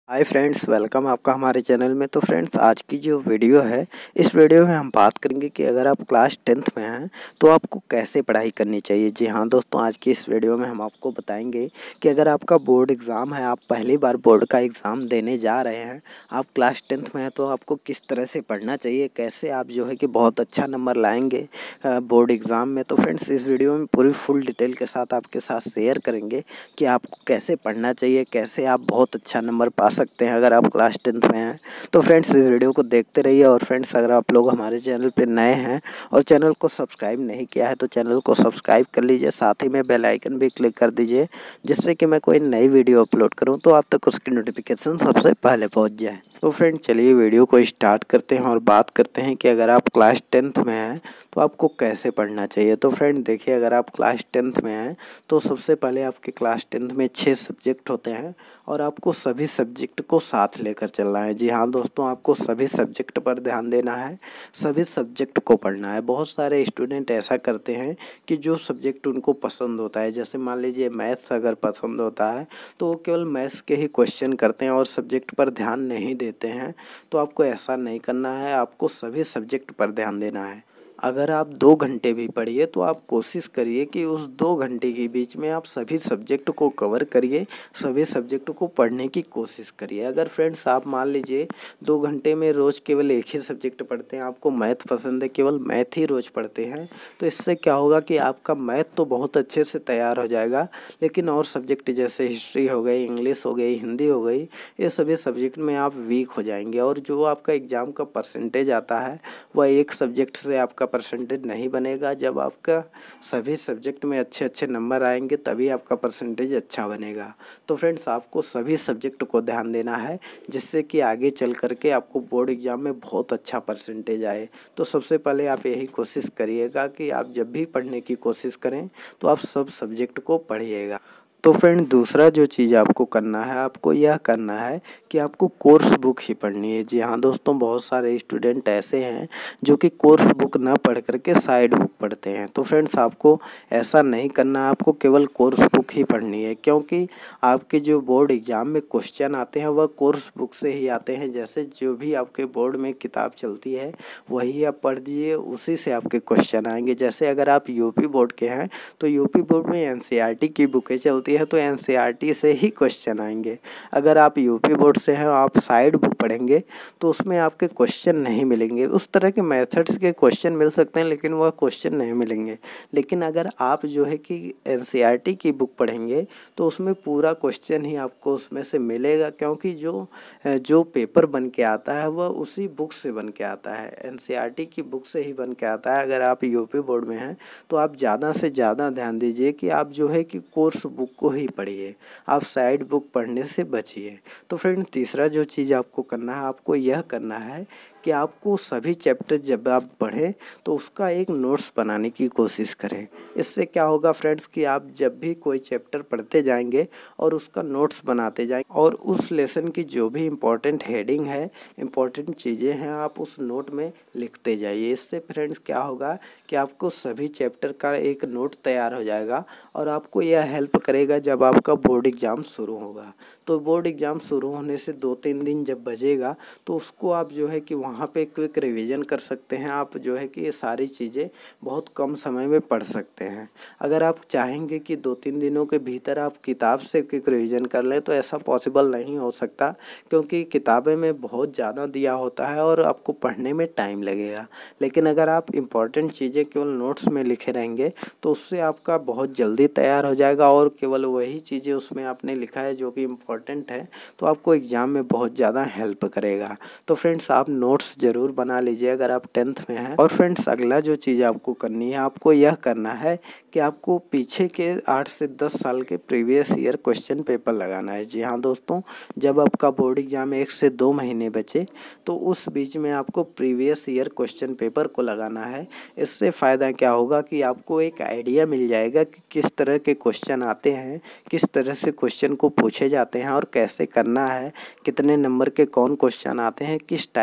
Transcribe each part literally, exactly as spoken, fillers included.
Hi friends, welcome आपका हमारे channel में। तो फ्रेंड्स, आज की जो वीडियो है, इस वीडियो में हम बात करेंगे कि अगर आप क्लास टेंथ में हैं तो आपको कैसे पढ़ाई करनी चाहिए। जी हाँ दोस्तों, आज की इस वीडियो में हम आपको बताएंगे कि अगर आपका बोर्ड एग्ज़ाम है, आप पहली बार बोर्ड का एग्ज़ाम देने जा रहे हैं, आप क्लास टेंथ में हैं, तो आपको किस तरह से पढ़ना चाहिए, कैसे आप जो है कि बहुत अच्छा नंबर लाएँगे बोर्ड एग्ज़ाम में। तो फ्रेंड्स, इस वीडियो में पूरी फुल डिटेल के साथ आपके साथ शेयर करेंगे कि आपको कैसे पढ़ना चाहिए, कैसे आप बहुत अच्छा नंबर पा सकते हैं अगर आप क्लास टेंथ में हैं। तो फ्रेंड्स, इस वीडियो को देखते रहिए। और फ्रेंड्स, अगर आप लोग हमारे चैनल पे नए हैं और चैनल को सब्सक्राइब नहीं किया है तो चैनल को सब्सक्राइब कर लीजिए, साथ ही में बेल आइकन भी क्लिक कर दीजिए, जिससे कि मैं कोई नई वीडियो अपलोड करूं तो आप तक उसकी नोटिफिकेशन सबसे पहले पहुंच जाए। तो फ्रेंड, चलिए वीडियो को स्टार्ट करते हैं और बात करते हैं कि अगर आप क्लास टेंथ में हैं तो आपको कैसे पढ़ना चाहिए। तो फ्रेंड देखिए, अगर आप क्लास टेंथ में हैं तो सबसे पहले आपके क्लास टेंथ में छः सब्जेक्ट होते हैं और आपको सभी सब्जेक्ट को साथ लेकर चलना है। जी हाँ दोस्तों, आपको सभी सब्जेक्ट पर ध्यान देना है, सभी सब्जेक्ट को पढ़ना है। बहुत सारे स्टूडेंट ऐसा करते हैं कि जो सब्जेक्ट उनको पसंद होता है, जैसे मान लीजिए मैथ्स अगर पसंद होता है तो वो केवल मैथ्स के ही क्वेश्चन करते हैं और सब्जेक्ट पर ध्यान नहीं देते हैं। तो आपको ऐसा नहीं करना है, आपको सभी सब्जेक्ट पर ध्यान देना है। अगर आप दो घंटे भी पढ़िए तो आप कोशिश करिए कि उस दो घंटे के बीच में आप सभी सब्जेक्ट को कवर करिए, सभी सब्जेक्ट को पढ़ने की कोशिश करिए। अगर फ्रेंड्स आप मान लीजिए दो घंटे में रोज़ केवल एक ही सब्जेक्ट पढ़ते हैं, आपको मैथ पसंद है, केवल मैथ ही रोज़ पढ़ते हैं, तो इससे क्या होगा कि आपका मैथ तो बहुत अच्छे से तैयार हो जाएगा, लेकिन और सब्जेक्ट जैसे हिस्ट्री हो गई, इंग्लिश हो गई, हिंदी हो गई, ये सभी सब्जेक्ट में आप वीक हो जाएंगे और जो आपका एग्ज़ाम का परसेंटेज आता है वह एक सब्जेक्ट से आपका परसेंटेज नहीं बनेगा। जब आपका सभी सब्जेक्ट में अच्छे अच्छे नंबर आएंगे तभी आपका परसेंटेज अच्छा बनेगा। तो फ्रेंड्स, आपको सभी सब्जेक्ट को ध्यान देना है, जिससे कि आगे चल करके आपको बोर्ड एग्ज़ाम में बहुत अच्छा परसेंटेज आए। तो सबसे पहले आप यही कोशिश करिएगा कि आप जब भी पढ़ने की कोशिश करें तो आप सब सब्जेक्ट को पढ़िएगा। तो फ्रेंड, दूसरा जो चीज़ आपको करना है, आपको यह करना है कि आपको कोर्स बुक ही पढ़नी है। जी हाँ दोस्तों, बहुत सारे स्टूडेंट ऐसे हैं जो कि कोर्स बुक ना पढ़ करके साइड बुक पढ़ते हैं। तो फ्रेंड्स, आपको ऐसा नहीं करना है, आपको केवल कोर्स बुक ही पढ़नी है, क्योंकि आपके जो बोर्ड एग्ज़ाम में क्वेश्चन आते हैं वह कोर्स बुक से ही आते हैं। जैसे जो भी आपके बोर्ड में किताब चलती है वही आप पढ़ दीजिए, उसी से आपके क्वेश्चन आएंगे। जैसे अगर आप यूपी बोर्ड के हैं तो यूपी बोर्ड में एनसीईआरटी की बुकें चलती है तो एनसीईआरटी से ही क्वेश्चन आएंगे। अगर आप यूपी बोर्ड से हैं, आप साइड बुक पढ़ेंगे तो उसमें आपके क्वेश्चन नहीं मिलेंगे। उस तरह के मेथड्स के क्वेश्चन मिल सकते हैं, लेकिन वह क्वेश्चन नहीं मिलेंगे। लेकिन अगर आप जो है कि एनसीईआरटी की बुक पढ़ेंगे तो उसमें पूरा क्वेश्चन ही आपको उसमें से मिलेगा, क्योंकि जो जो पेपर बन के आता है वह उसी बुक से बन के आता है, एनसीईआरटी की बुक से ही बन के आता है। अगर आप यूपी बोर्ड में हैं तो आप ज़्यादा से ज़्यादा ध्यान दीजिए कि आप जो है कि कोर्स बुक को ही पढ़िए, आप साइड बुक पढ़ने से बचिए। तो फ्रेंड, तीसरा जो चीज़ आपको करना है, आपको यह करना है कि आपको सभी चैप्टर जब आप पढ़ें तो उसका एक नोट्स बनाने की कोशिश करें। इससे क्या होगा फ्रेंड्स कि आप जब भी कोई चैप्टर पढ़ते जाएंगे और उसका नोट्स बनाते जाएंगे और उस लेसन की जो भी इम्पोर्टेंट हेडिंग है, इम्पोर्टेंट चीज़ें हैं, आप उस नोट में लिखते जाइए। इससे फ्रेंड्स क्या होगा कि आपको सभी चैप्टर का एक नोट तैयार हो जाएगा और आपको यह हेल्प करेगा जब आपका बोर्ड एग्ज़ाम शुरू होगा। तो बोर्ड एग्ज़ाम शुरू होने से दो तीन दिन जब बचेगा तो उसको आप जो है कि वहाँ पे क्विक रिवीजन कर सकते हैं। आप जो है कि ये सारी चीज़ें बहुत कम समय में पढ़ सकते हैं। अगर आप चाहेंगे कि दो तीन दिनों के भीतर आप किताब से क्विक रिवीजन कर लें तो ऐसा पॉसिबल नहीं हो सकता, क्योंकि किताबें में बहुत ज़्यादा दिया होता है और आपको पढ़ने में टाइम लगेगा। लेकिन अगर आप इम्पॉर्टेंट चीज़ें केवल नोट्स में लिखे रहेंगे तो उससे आपका बहुत जल्दी तैयार हो जाएगा और केवल वही चीज़ें उसमें आपने लिखा है जो कि इम्पॉर्टेंट है, तो आपको एग्ज़ाम में बहुत ज़्यादा हेल्प करेगा। तो फ्रेंड्स, आप नोट्स ज़रूर बना लीजिए अगर आप टेंथ में हैं। और फ्रेंड्स, अगला जो चीज़ आपको करनी है, आपको यह करना है कि आपको पीछे के आठ से दस साल के प्रीवियस ईयर क्वेश्चन पेपर लगाना है। जी हाँ दोस्तों, जब आपका बोर्ड एग्ज़ाम एक से दो महीने बचे तो उस बीच में आपको प्रीवियस ईयर क्वेश्चन पेपर को लगाना है। इससे फ़ायदा क्या होगा कि आपको एक आइडिया मिल जाएगा कि किस तरह के क्वेश्चन आते हैं, किस तरह से क्वेश्चन को पूछे जाते हैं और कैसे करना है, कितने नंबर के कौन क्वेश्चन आते हैं, किस टाइप के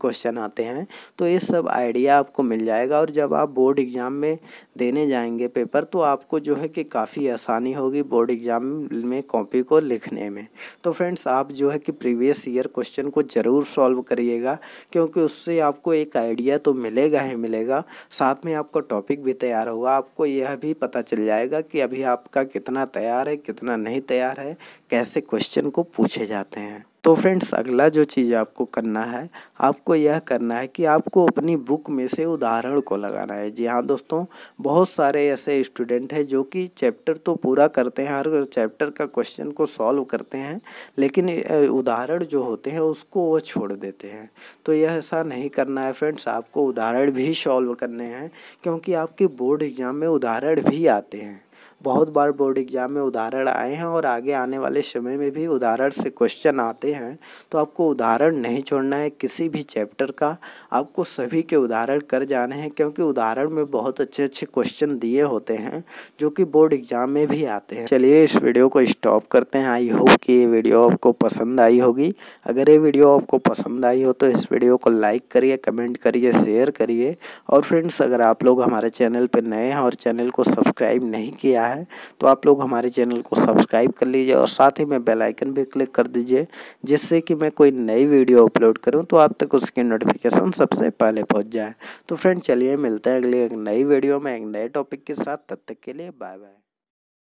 क्वेश्चन आते हैं, तो ये सब आइडिया आपको मिल जाएगा। और जब आप बोर्ड एग्ज़ाम में देने जाएंगे पेपर, तो आपको जो है कि काफ़ी आसानी होगी बोर्ड एग्ज़ाम में कॉपी को लिखने में। तो फ्रेंड्स, आप जो है कि प्रीवियस ईयर क्वेश्चन को ज़रूर सॉल्व करिएगा, क्योंकि उससे आपको एक आइडिया तो मिलेगा ही मिलेगा, साथ में आपका टॉपिक भी तैयार होगा। आपको यह भी पता चल जाएगा कि अभी आपका कितना तैयार है, कितना नहीं तैयार है, कैसे क्वेश्चन को पूछे जाते हैं। तो फ्रेंड्स, अगला जो चीज़ आपको करना है, आपको यह करना है कि आपको अपनी बुक में से उदाहरण को लगाना है। जी हाँ दोस्तों, बहुत सारे ऐसे स्टूडेंट हैं जो कि चैप्टर तो पूरा करते हैं, हर चैप्टर का क्वेश्चन को सॉल्व करते हैं, लेकिन उदाहरण जो होते हैं उसको वो छोड़ देते हैं। तो यह ऐसा नहीं करना है फ्रेंड्स, आपको उदाहरण भी सॉल्व करने हैं, क्योंकि आपके बोर्ड एग्ज़ाम में उदाहरण भी आते हैं। बहुत बार बोर्ड एग्ज़ाम में उदाहरण आए हैं और आगे आने वाले समय में भी उदाहरण से क्वेश्चन आते हैं। तो आपको उदाहरण नहीं छोड़ना है किसी भी चैप्टर का, आपको सभी के उदाहरण कर जाने हैं, क्योंकि उदाहरण में बहुत अच्छे अच्छे क्वेश्चन दिए होते हैं जो कि बोर्ड एग्ज़ाम में भी आते हैं। चलिए इस वीडियो को स्टॉप करते हैं। आई होप कि ये वीडियो आपको पसंद आई होगी। अगर ये वीडियो आपको पसंद आई हो तो इस वीडियो को लाइक करिए, कमेंट करिए, शेयर करिए। और फ्रेंड्स, अगर आप लोग हमारे चैनल पर नए हैं और चैनल को सब्सक्राइब नहीं किया है तो आप लोग हमारे चैनल को सब्सक्राइब कर लीजिए और साथ ही में बेल आइकन भी क्लिक कर दीजिए, जिससे कि मैं कोई नई वीडियो अपलोड करूं तो आप तक उसकी नोटिफिकेशन सबसे पहले पहुंच जाए। तो फ्रेंड, चलिए मिलते हैं अगले एक नई वीडियो में एक नए टॉपिक के साथ। तब तक के लिए बाय बाय।